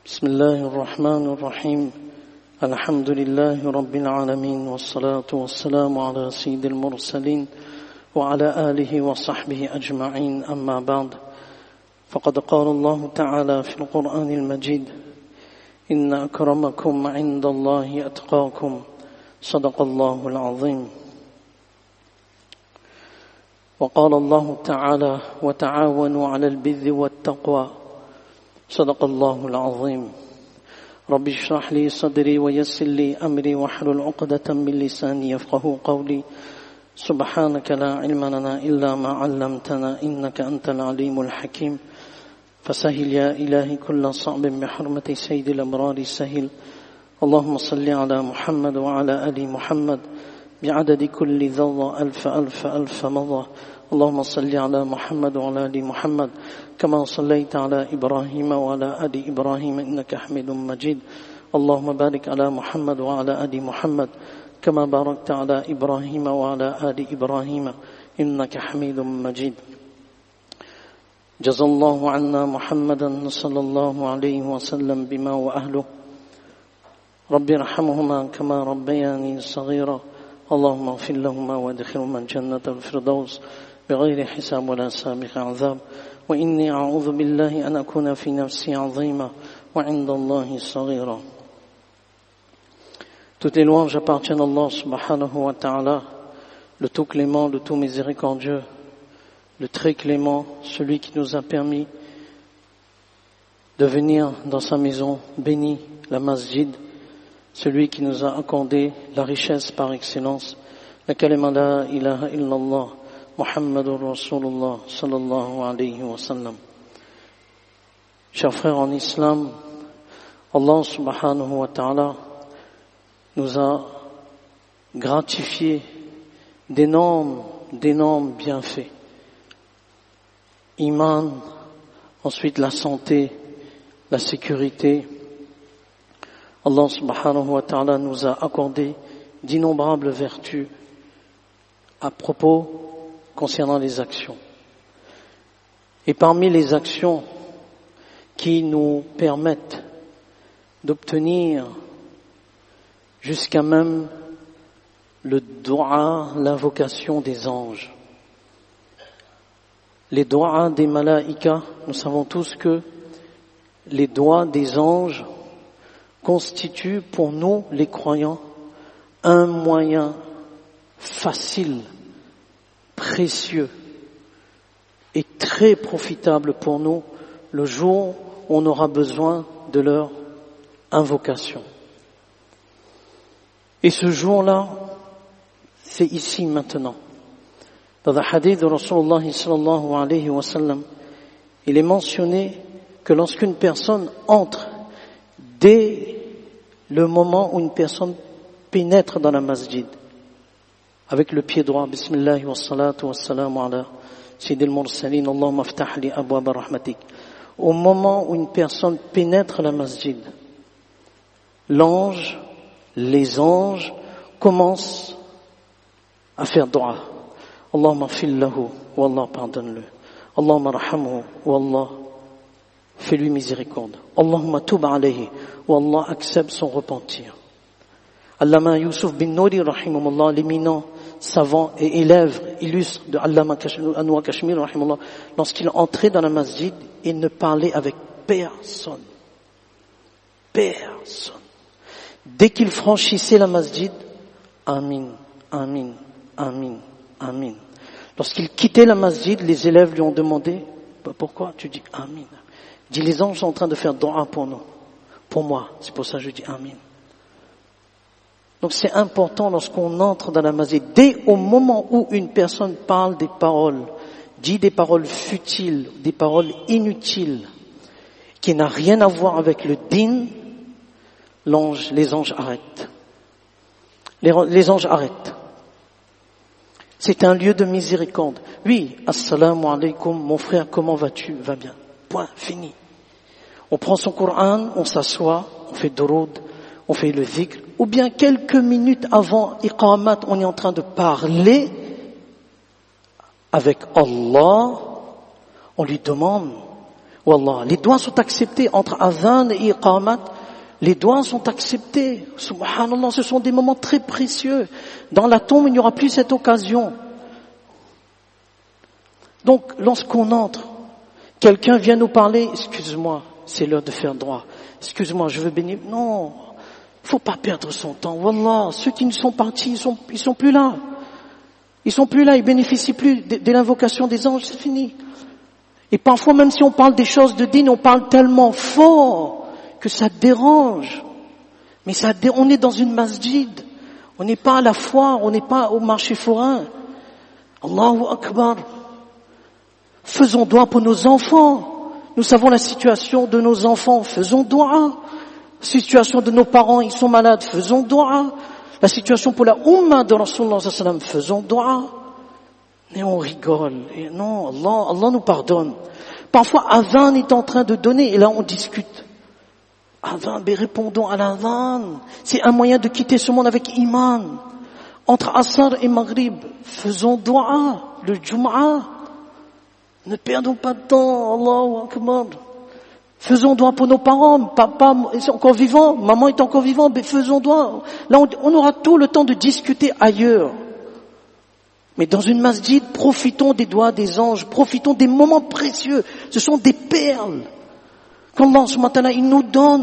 بسم الله الرحمن الرحيم الحمد لله رب العالمين والصلاة والسلام على سيد المرسلين وعلى آله وصحبه أجمعين أما بعد فقد قال الله تعالى في القرآن المجيد إن أكرمكم عند الله أتقاكم صدق الله العظيم وقال الله تعالى وتعاونوا على البر والتقوى صدق الله العظيم رب اشرح لي صدري ويسر لي أمري واحلل عقدة من لساني يفقهوا قولي سبحانك لا علم لنا إلا ما علمتنا إنك أنت العليم الحكيم فسهل يا إلهي كل صعب بحرمة سيد الأبرار سهل اللهم صل على محمد وعلى آل محمد بعدد كل ذرة ألف ألف ألف مرة اللهم صل على محمد وعلى آل محمد كما صليت على إبراهيم وعلى آل إبراهيم إنك حميد مجيد اللهم بارك على محمد وعلى آل محمد كما باركت على إبراهيم وعلى آل إبراهيم إنك حميد مجيد جزا الله عنا محمدا صلى الله عليه وسلم بما وأهله رب ارحمهما كما ربياني صغيرا اللهم اغفر لهما وادخلهما جنة الفردوس بغير حساب ولا سابق عذاب وإني أعوذ بالله أن أكون في نفسي عظيما وعند الله صغيرا. Toutes les louanges appartiennent à Allah subhanahu wa ta'ala, le tout clément, le tout miséricordieux, le très clément, celui qui nous a permis de venir dans sa maison bénie, la masjid, celui qui nous a accordé la richesse par excellence, la kalima la ilaha illallah, Muhammadur Rasulullah sallallahu alayhi wa sallam. Chers frères en islam, Allah subhanahu wa ta'ala nous a gratifié d'énormes bienfaits. Iman, ensuite la santé, la sécurité. Allah subhanahu wa ta'ala nous a accordé d'innombrables vertus à propos concernant les actions. Et parmi les actions qui nous permettent d'obtenir jusqu'à même le dua, l'invocation des anges. Les doigts des malaïkas, nous savons tous que les doigts des anges constituent pour nous, les croyants, un moyen facile, précieux et très profitable pour nous le jour où on aura besoin de leur invocation. Et ce jour-là, c'est ici maintenant. Dans le hadith de Rasulullah sallallahu alayhi wa sallam, il est mentionné que lorsqu'une personne entre dès le moment où une personne pénètre dans la masjid, avec le pied droit, bismillah wa salatu wa salamu ala sayyidil mursalin, Allahumma aftah li abwab rahmatik. Au moment où une personne pénètre la masjid, les anges commencent à faire dua. Allahumma fil lahu, wa Allah pardonne-le. Allahumma rahamhu, wa Allah fais-lui miséricorde. Allahumma tub alayhi, wa Allah accepte son repentir. Allama Yusuf bin Nouri rahimahullah, l'éminent savant et élève illustre de Allama Anwar Kashmir rahimahullah, lorsqu'il entrait dans la masjid, il ne parlait avec personne. Personne. Dès qu'il franchissait la masjid, Amin, Amin, Amin, Amin. Lorsqu'il quittait la masjid, les élèves lui ont demandé, pourquoi tu dis Amin? Il dit, les anges sont en train de faire dua pour nous. Pour moi, c'est pour ça que je dis Amin. Donc c'est important lorsqu'on entre dans la masjid, dès au moment où une personne parle des paroles, dit des paroles futiles, des paroles inutiles, qui n'a rien à voir avec le din, les anges arrêtent. Les anges arrêtent. C'est un lieu de miséricorde. Oui, assalamu alaikum, mon frère, comment vas-tu? Va bien. Point, fini. On prend son Coran, on s'assoit, on fait duroud, on fait le dhikr, ou bien quelques minutes avant iqamat, on est en train de parler avec Allah, on lui demande Wallah, les doigts sont acceptés entre adhan et iqamat. Les doigts sont acceptés. Subhanallah, ce sont des moments très précieux. Dans la tombe, il n'y aura plus cette occasion. Donc, lorsqu'on entre, quelqu'un vient nous parler, excuse-moi, c'est l'heure de faire droit. Excuse-moi, je veux bénir. Non, il faut pas perdre son temps. Wallah, ceux qui nous sont partis, ils sont plus là. Ils sont plus là, ils bénéficient plus de l'invocation des anges, c'est fini. Et parfois, même si on parle des choses de dîn, on parle tellement fort que ça dérange. Mais on est dans une masjid. On n'est pas à la foire, on n'est pas au marché forain. Allahu Akbar. Faisons doigt pour nos enfants. Nous savons la situation de nos enfants. Faisons doigt. La situation de nos parents, ils sont malades. Faisons doigt. La situation pour la Ummah de Rasulullah sallallahu alayhi wa sallam. Faisons doigt. Et on rigole. Et non, Allah nous pardonne. Parfois, Adhan est en train de donner et là on discute. Adhan, mais répondons à l'adhan. C'est un moyen de quitter ce monde avec iman. Entre Asr et Maghrib, faisons dua, le Jum'ah. Ne perdons pas de temps, Allahu Akbar. Faisons dua pour nos parents, papa est encore vivant, maman est encore vivant, mais faisons dua. Là, on aura tout le temps de discuter ailleurs. Mais dans une masjid, profitons des doigts des anges, profitons des moments précieux. Ce sont des perles qu'Allah subhanahu wa ta'ala, il nous donne.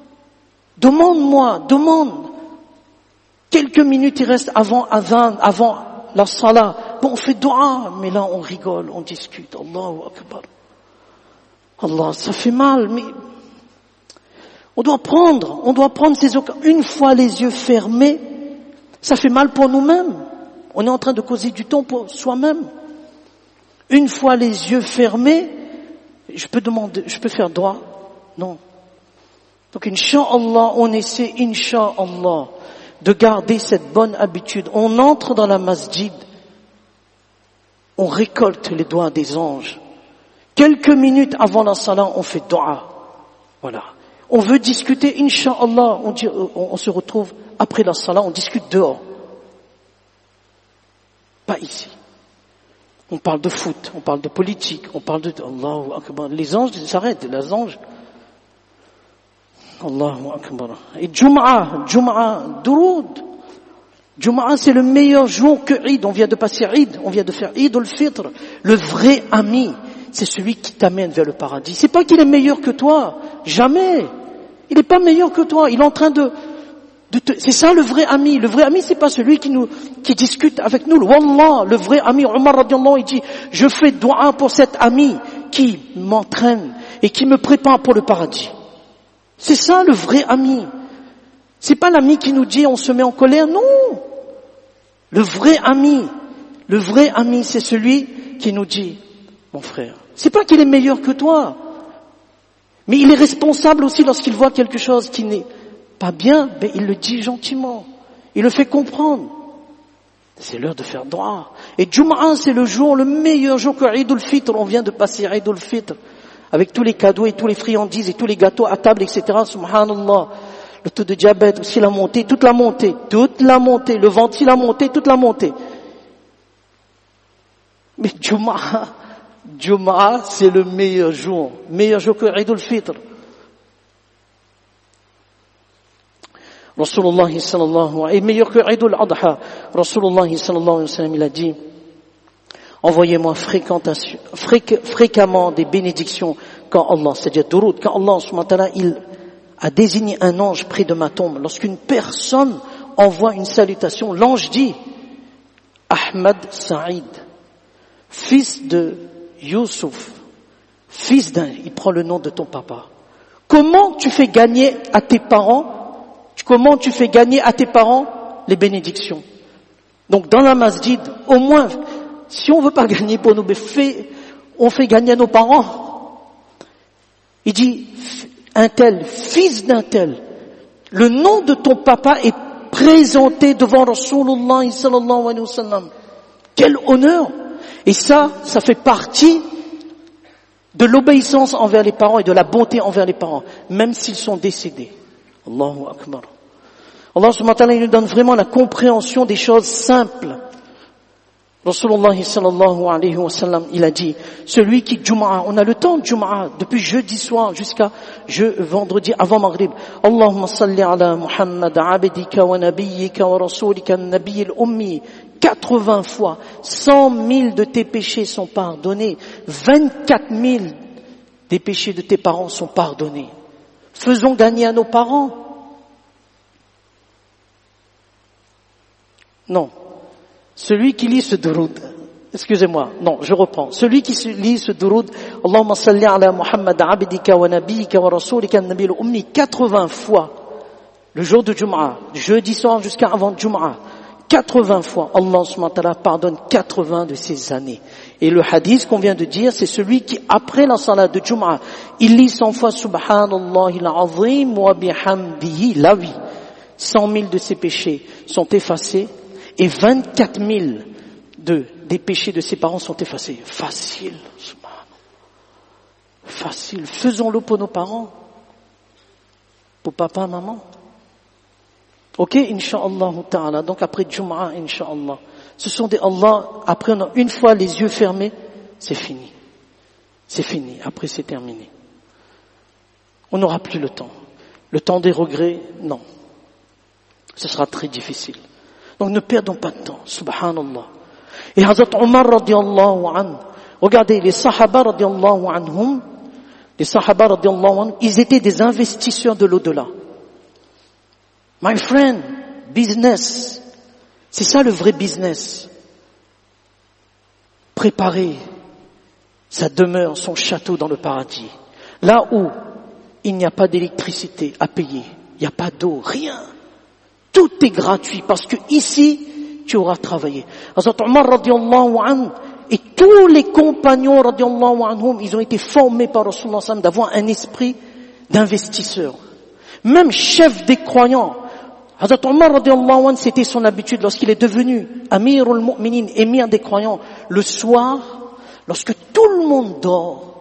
Demande. Quelques minutes il reste avant adhan, avant la salat. Bon, on fait dua, mais là on rigole, on discute. Allahu Akbar. Allah, ça fait mal, mais on doit prendre ces occasions. Une fois les yeux fermés, ça fait mal pour nous-mêmes. On est en train de causer du temps pour soi-même. Une fois les yeux fermés, je peux faire droit? Non. Donc, Inch'Allah, on essaie, Inch'Allah, de garder cette bonne habitude. On entre dans la masjid, on récolte les doigts des anges. Quelques minutes avant la salat, on fait dua. Voilà. On veut discuter, Inch'Allah, on se retrouve après la salat, on discute dehors. Pas ici. On parle de foot, on parle de politique, on parle de Allahu Akbar. Les anges s'arrêtent, les anges. Allahu Akbar. Et Jum'ah, Durud. Jum'ah, c'est le meilleur jour que Eid. On vient de passer Eid, on vient de faire Eid al-Fitr. Le vrai ami, c'est celui qui t'amène vers le paradis. C'est pas qu'il est meilleur que toi. Jamais. Il n'est pas meilleur que toi. Il est en train c'est ça le vrai ami. Le vrai ami, c'est pas celui qui discute avec nous. Wallah, le vrai ami, Omar radiallahu, il dit, je fais dua pour cet ami qui m'entraîne et qui me prépare pour le paradis. C'est ça le vrai ami. C'est pas l'ami qui nous dit on se met en colère, non. Le vrai ami, c'est celui qui nous dit, mon frère, c'est pas qu'il est meilleur que toi, mais il est responsable aussi lorsqu'il voit quelque chose qui n'est pas bien, mais il le dit gentiment. Il le fait comprendre. C'est l'heure de faire droit. Et Jum'ah, c'est le meilleur jour que Eid al-Fitr. On vient de passer Eid al-Fitr. Avec tous les cadeaux et tous les friandises et tous les gâteaux à table, etc. Subhanallah. Le taux de diabète aussi, toute la montée. Le ventre, il a monté, toute la montée. Mais Jum'ah, c'est le meilleur jour que Eid al-Fitr. Rasulullah sallallahu alayhi wa sallam, et meilleur que Eid al-Adha. Rasulullah sallallahu alayhi wa sallam, il a dit, envoyez-moi fréquemment des bénédictions quand Allah, c'est-à-dire Durud, quand Allah subhanahu wa ta'ala, il a désigné un ange près de ma tombe. Lorsqu'une personne envoie une salutation, l'ange dit, Ahmad Saïd, fils de Youssouf, il prend le nom de ton papa. Comment tu fais gagner à tes parents les bénédictions? Donc dans la masjid, au moins, si on veut pas gagner pour nous, on fait gagner à nos parents. Il dit, un tel, fils d'un tel, le nom de ton papa est présenté devant Rasulullah sallallahu alayhi wa sallam. Quel honneur! Et ça fait partie de l'obéissance envers les parents et de la bonté envers les parents, même s'ils sont décédés. Allahu Akbar. Allah subhanahu wa ta'ala, il nous donne vraiment la compréhension des choses simples. Rasulullah sallallahu alayhi wa sallam, il a dit, celui qui Jum'a, on a le temps de Jum'a, depuis jeudi soir jusqu'à vendredi avant Maghrib. Allahumma salli ala Muhammad, abdika wa nabiyyika wa rasulika nabiyil ummi. 80 fois, 100 000 de tes péchés sont pardonnés, 24 000 des péchés de tes parents sont pardonnés. Faisons gagner à nos parents. Non. Celui qui lit ce duroud, excusez-moi, non, je reprends. Celui qui lit ce duroud, Allahumma salli ala Muhammad, abdika wa nabiyyika wa rasulika nabiyil ummi, 80 fois, le jour de Jum'a, jeudi soir jusqu'à avant Jum'a, 80 fois, Allah subhanahu wa ta'ala pardonne 80 de ces années. Et le hadith qu'on vient de dire, c'est celui qui, après la salat de Jum'a, il lit 100 fois Subhanallahil azim wa bihamdihi, là oui, 100 000 de ses péchés sont effacés et 24 000 des péchés de ses parents sont effacés. Facile, subhanallah. Facile. Faisons-le pour nos parents, pour papa, maman. Ok, Inch'Allah ta'ala. Donc après Jum'a, Inch'Allah. Ce sont des Allah, après on a une fois les yeux fermés, c'est fini. C'est fini. Après c'est terminé. On n'aura plus le temps. Le temps des regrets, non. Ce sera très difficile. Donc ne perdons pas de temps. Subhanallah. Et Hazrat Omar radiallahu anhu, regardez, les Sahaba radiallahu anhum, ils étaient des investisseurs de l'au-delà. My friend, business, c'est ça le vrai business. Préparer sa demeure, son château dans le paradis. Là où il n'y a pas d'électricité à payer, il n'y a pas d'eau, rien. Tout est gratuit parce que ici, tu auras travaillé. Hazrat Omar radiallahu anhu et tous les compagnons radiallahu anhum, ils ont été formés par Rasulullah sallallahu d'avoir un esprit d'investisseur. Même chef des croyants, Hazrat Omar radiallahu anhu, c'était son habitude lorsqu'il est devenu Amirul Mu'minin, émir des croyants, le soir, lorsque tout le monde dort,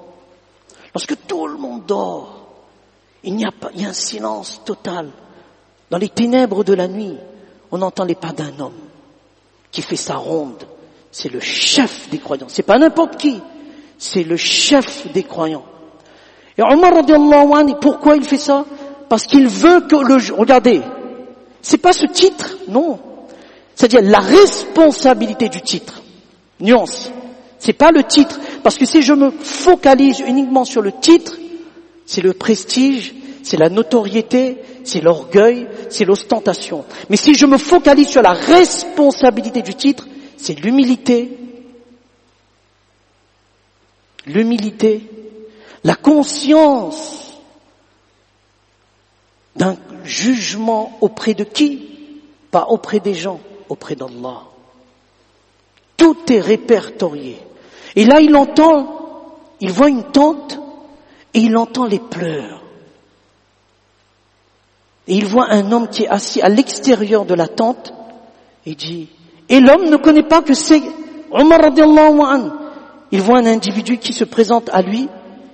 il y a un silence total. Dans les ténèbres de la nuit, on entend les pas d'un homme qui fait sa ronde. C'est le chef des croyants. C'est pas n'importe qui. C'est le chef des croyants. Et Omar radiallahu anhu, pourquoi il fait ça? Parce qu'il veut que regardez, c'est pas ce titre, non. C'est-à-dire la responsabilité du titre. Nuance. C'est pas le titre. Parce que si je me focalise uniquement sur le titre, c'est le prestige, c'est la notoriété, c'est l'orgueil, c'est l'ostentation. Mais si je me focalise sur la responsabilité du titre, c'est l'humilité, la conscience d'un jugement auprès de qui? Pas auprès des gens, auprès d'Allah. Tout est répertorié. Et là, il voit une tente et il entend les pleurs. Et il voit un homme qui est assis à l'extérieur de la tente et dit, et l'homme ne connaît pas que c'est Omar radiallahu anhu. Il voit un individu qui se présente à lui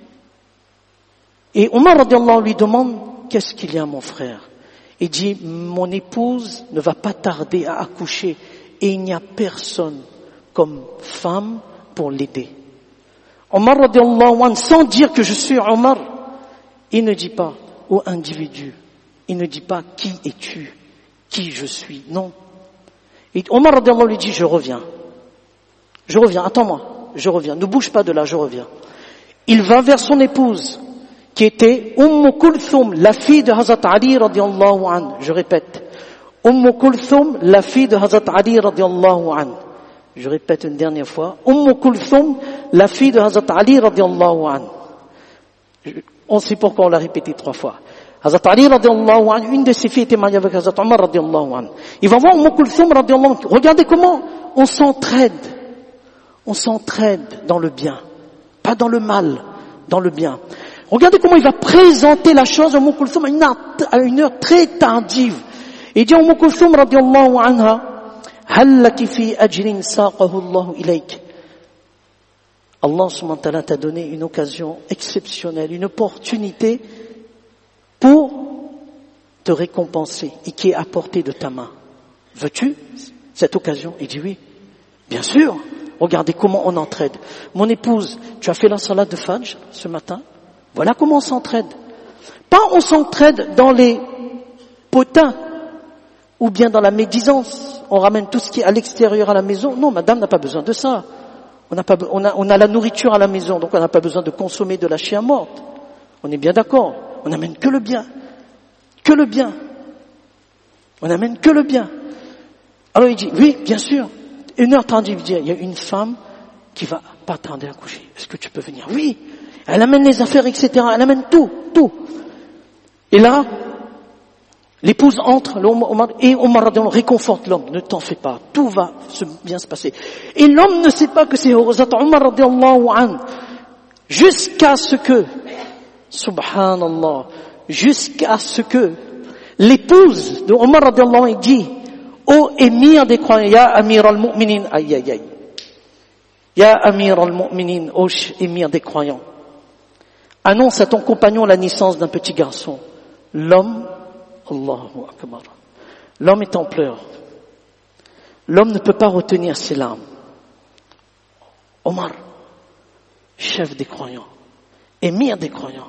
et Omar radiallahu anhu lui demande, qu'est-ce qu'il y a mon frère? Il dit, mon épouse ne va pas tarder à accoucher et il n'y a personne comme femme pour l'aider. Omar radiallahu anhu, sans dire que je suis Omar, il ne dit pas au individu, il ne dit pas qui es-tu, qui je suis, non. Et Omar radiallahu anhu lui dit, je reviens, attends-moi, je reviens, ne bouge pas de là, je reviens. Il va vers son épouse, qui était Kulthum, la fille de Hazrat Ali radiallahu anhu. Je répète, Kulthum, la fille de Hazrat Ali radiallahu anhu. Je répète une dernière fois, Kulthum, la fille de Hazrat Ali radiallahu anhu. On sait pourquoi on l'a répété 3 fois. Hazrat Ali radiallahu anhu, une de ses filles était mariée avec Hazrat Omar radiallahu anhu. Il va voir Kulthum radiallahu anhu. Regardez comment on s'entraide. On s'entraide dans le bien. Pas dans le mal, dans le bien. Regardez comment il va présenter la chose à Kulthum à une heure très tardive. Il dit à Kulthum radiallahu anha, هَلَّكِ فِي أَجْرٍ سَاقَهُ اللَّهُ إِلَيْكَ. Allah subhanahu wa ta'ala t'a donné une occasion exceptionnelle, une opportunité pour te récompenser et qui est à portée de ta main. Veux-tu cette occasion? Il dit oui. Bien sûr. Regardez comment on entraide. Mon épouse, tu as fait la salade de Fajr ce matin? Voilà comment on s'entraide. Pas on s'entraide dans les potins ou bien dans la médisance. On ramène tout ce qui est à l'extérieur à la maison. Non, madame n'a pas besoin de ça. On a la nourriture à la maison, donc on n'a pas besoin de consommer de la chair morte. On est bien d'accord. On n'amène que le bien. Que le bien. On n'amène que le bien. Alors il dit, oui, bien sûr. 1h30, il dit, il y a une femme qui va pas tarder à coucher. Est-ce que tu peux venir? Oui. Elle amène les affaires, etc. Elle amène tout. Et là, l'épouse entre, et Omar réconforte l'homme. Ne t'en fais pas. Tout va bien se passer. Et l'homme ne sait pas que c'est Omar radiallahu anhu. Jusqu'à ce que, subhanallah, jusqu'à ce que l'épouse de Omar radiallahu anhu dit, ô émir des croyants, ya amir al-mu'minin, aïe aïe aïe, ya amir al-mu'minin, ô émir des croyants, annonce à ton compagnon la naissance d'un petit garçon. L'homme, Allahu Akbar, l'homme est en pleurs. L'homme ne peut pas retenir ses larmes. Omar, chef des croyants, émir des croyants,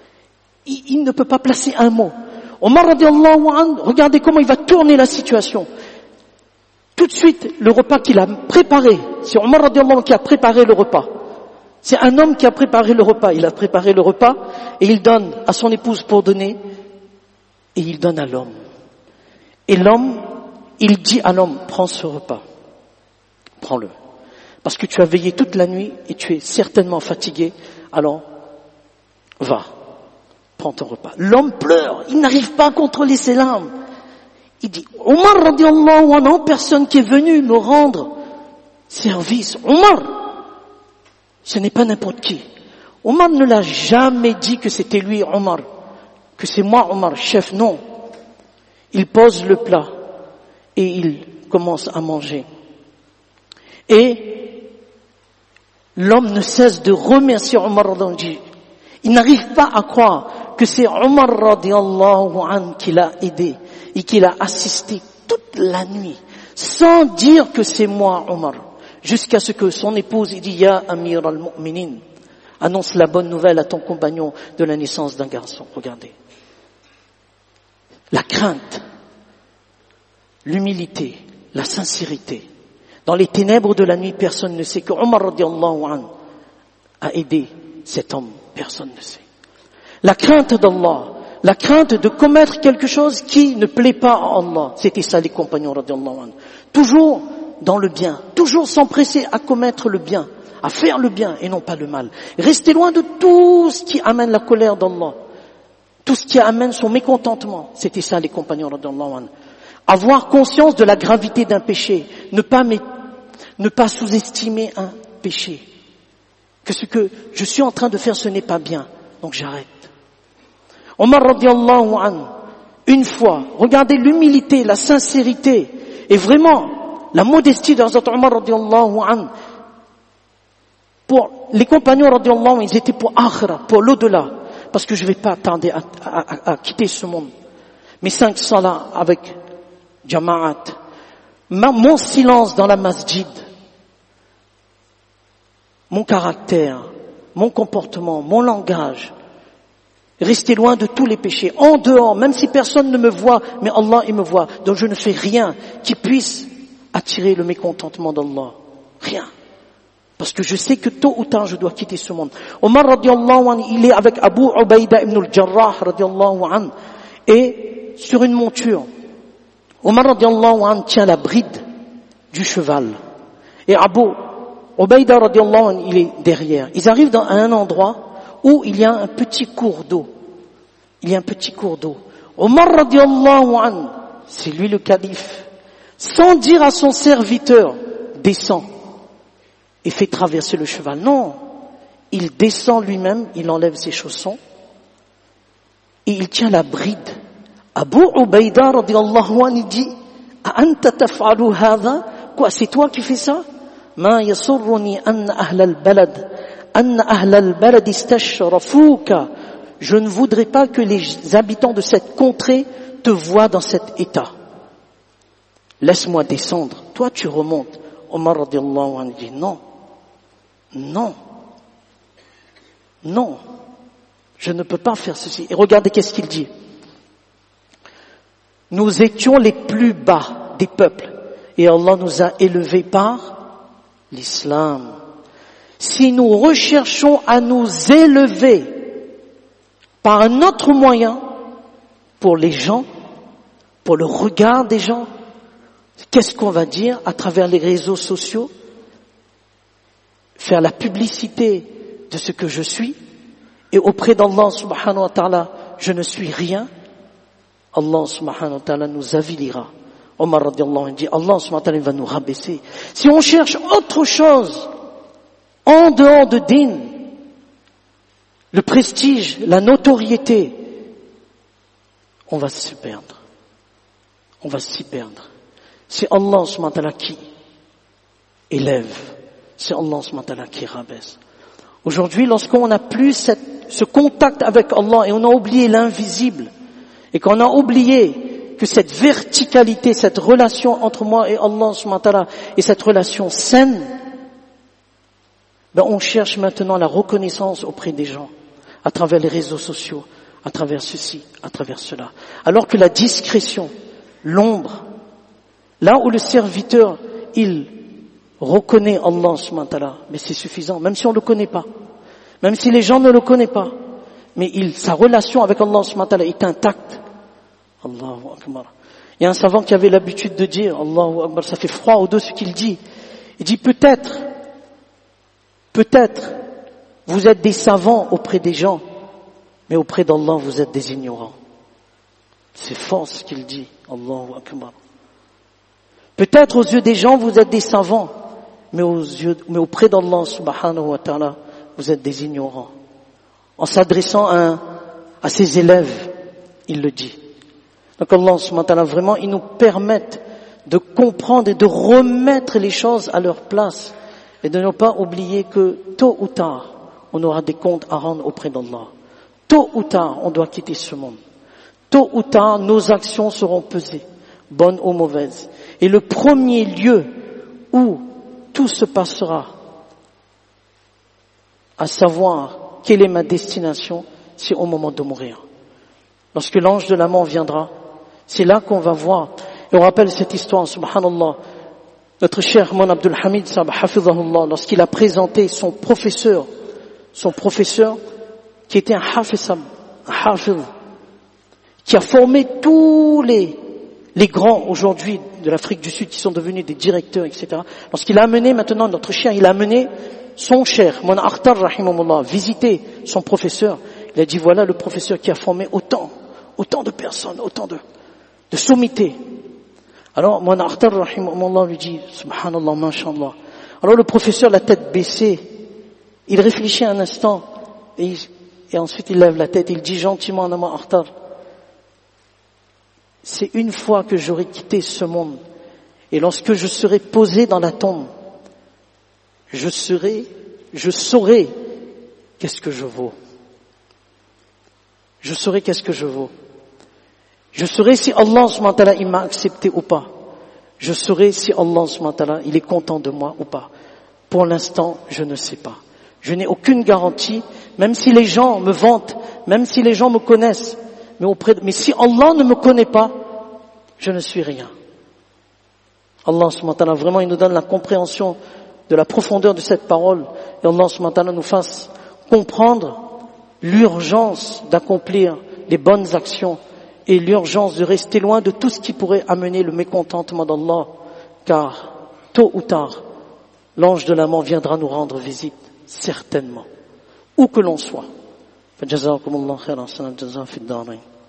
il ne peut pas placer un mot. Omar radiallahu anhu, regardez comment il va tourner la situation. Tout de suite, le repas qu'il a préparé, c'est Omar radiallahu anhu qui a préparé le repas. C'est un homme qui a préparé le repas. Il a préparé le repas et il donne à son épouse pour donner et il donne à l'homme. Et l'homme, il dit à l'homme, prends ce repas. Prends-le. Parce que tu as veillé toute la nuit et tu es certainement fatigué. Alors, va. Prends ton repas. L'homme pleure, il n'arrive pas à contrôler ses larmes. Il dit, Omar radiallahu anhu, personne qui est venu me rendre service. Omar, ce n'est pas n'importe qui. Omar ne l'a jamais dit que c'était lui, Omar, que c'est moi, Omar, chef, non. Il pose le plat et il commence à manger. Et l'homme ne cesse de remercier Omar radiallahu anhu. Il n'arrive pas à croire que c'est Omar radiallahu anhu qui l'a aidé et qui l'a assisté toute la nuit, sans dire que c'est moi, Omar, jusqu'à ce que son épouse dit, Ya Amir al-Mu'minin, annonce la bonne nouvelle à ton compagnon de la naissance d'un garçon. Regardez. La crainte, l'humilité, la sincérité. Dans les ténèbres de la nuit, personne ne sait que Omar radiallahu anhu a aidé cet homme. Personne ne sait. La crainte d'Allah, la crainte de commettre quelque chose qui ne plaît pas à Allah. C'était ça les compagnons radiallahu anhu. Toujours dans le bien, toujours s'empresser à commettre le bien, à faire le bien et non pas le mal. Rester loin de tout ce qui amène la colère d'Allah, tout ce qui amène son mécontentement. C'était ça les compagnons radiallahu anhu. Avoir conscience de la gravité d'un péché, ne pas sous-estimer un péché. Que ce que je suis en train de faire, ce n'est pas bien, donc j'arrête. Omar radiallahu anhu, une fois, regardez l'humilité, la sincérité, et vraiment, la modestie de Hazrat Omar radiallahu anhu. Pour les compagnons radiallahu anhu, ils étaient pour akhira, pour l'au-delà, parce que je ne vais pas tarder à quitter ce monde. Mes 5 salats avec jama'at, mon silence dans la masjid, mon caractère, mon comportement, mon langage, rester loin de tous les péchés, en dehors, même si personne ne me voit, mais Allah il me voit, donc je ne fais rien qui puisse attirer le mécontentement d'Allah. Rien. Parce que je sais que tôt ou tard je dois quitter ce monde. Omar radiallahu anhu, il est avec Abu Ubaïda ibn al-Jarrah radiallahu anhu, et sur une monture. Omar radiallahu anhu tient la bride du cheval. Et Abu Ubaïda radiallahu anhu, il est derrière. Ils arrivent à un endroit où il y a un petit cours d'eau. Omar radiallahu anhu, c'est lui le calife, sans dire à son serviteur, descend et fait traverser le cheval. Non, il descend lui-même, il enlève ses chaussons et il tient la bride. Abu Ubaïda radiallahu anhu dit, anta taf'alu hadha? Quoi, c'est toi qui fais ça? Ma yasurruni anna ahlal balad istashrafuka. Je ne voudrais pas que les habitants de cette contrée te voient dans cet état. Laisse-moi descendre. Toi, tu remontes. Omar radiallahu anhu dit non, je ne peux pas faire ceci. Et regardez qu'est-ce qu'il dit. Nous étions les plus bas des peuples et Allah nous a élevés par l'islam. Si nous recherchons à nous élever par un autre moyen, pour les gens, pour le regard des gens, qu'est-ce qu'on va dire à travers les réseaux sociaux? Faire la publicité de ce que je suis, et auprès d'Allah subhanahu wa ta'ala, je ne suis rien. Allah subhanahu wa ta'ala nous avilira. Omar radiallahu anhu dit, Allah subhanahu wa ta'ala va nous rabaisser. Si on cherche autre chose, en dehors de din, le prestige, la notoriété, on va s'y perdre. On va s'y perdre. C'est Allah subhanahu wa ta'ala qui élève. C'est Allah subhanahu wa ta'ala qui rabaisse. Aujourd'hui, lorsqu'on n'a plus ce contact avec Allah et on a oublié l'invisible, et qu'on a oublié que cette verticalité, cette relation entre moi et Allah subhanahu wa ta'ala, et cette relation saine, on cherche maintenant la reconnaissance auprès des gens, à travers les réseaux sociaux, à travers ceci, à travers cela. Alors que la discrétion, l'ombre, là où le serviteur, il reconnaît Allah subhanahu wa ta'ala, mais c'est suffisant, même si on ne le connaît pas, même si les gens ne le connaissent pas, mais sa relation avec Allah subhanahu wa ta'ala est intacte. Allahu Akbar. Il y a un savant qui avait l'habitude de dire, Allahu Akbar, ça fait froid au-dessus qu'il dit. Il dit peut-être, vous êtes des savants auprès des gens, mais auprès d'Allah, vous êtes des ignorants. C'est fort ce qu'il dit, Allahu Akbar. Peut-être aux yeux des gens, vous êtes des savants, mais auprès d'Allah subhanahu wa ta'ala, vous êtes des ignorants. En s'adressant à ses élèves, il le dit. Donc Allah subhanahu wa ta'ala, vraiment, il nous permette de comprendre et de remettre les choses à leur place et de ne pas oublier que tôt ou tard, on aura des comptes à rendre auprès d'Allah. Tôt ou tard, on doit quitter ce monde. Tôt ou tard, nos actions seront pesées, bonnes ou mauvaises. Et le premier lieu où tout se passera, à savoir quelle est ma destination, c'est au moment de mourir. Lorsque l'ange de la mort viendra, c'est là qu'on va voir. Et on rappelle cette histoire, subhanallah, notre cher Mon Abdul Hamid, hafizahullah, lorsqu'il a présenté son professeur qui était un hafiz, qui a formé tous les grands aujourd'hui de l'Afrique du Sud qui sont devenus des directeurs, etc. Lorsqu'il a amené maintenant notre cher, il a amené son cher, Mon Akhtar rahimahullah, visiter son professeur. Il a dit voilà le professeur qui a formé autant de personnes, autant de sommités. Alors Mon Akhtar rahimahullah lui dit subhanallah, mashallah. Alors le professeur, la tête baissée, il réfléchit un instant et ensuite il lève la tête, il dit gentiment à Mon Akhtar, c'est une fois que j'aurai quitté ce monde et lorsque je serai posé dans la tombe, je saurai qu'est-ce que je vaux. Je saurai qu'est-ce que je vaux. Je saurai si Allah subhanahu wa ta'ala il m'a accepté ou pas. Je saurai si Allah subhanahu wa ta'ala il est content de moi ou pas. Pour l'instant, je ne sais pas. Je n'ai aucune garantie, même si les gens me vantent, même si les gens me connaissent, mais si Allah ne me connaît pas, je ne suis rien. Allah subhanahu wa ta'ala vraiment il nous donne la compréhension de la profondeur de cette parole et Allah subhanahu wa ta'ala nous fasse comprendre l'urgence d'accomplir les bonnes actions et l'urgence de rester loin de tout ce qui pourrait amener le mécontentement d'Allah, car tôt ou tard l'ange de la mort viendra nous rendre visite, certainement, où que l'on soit. فجزاكم الله خيرا.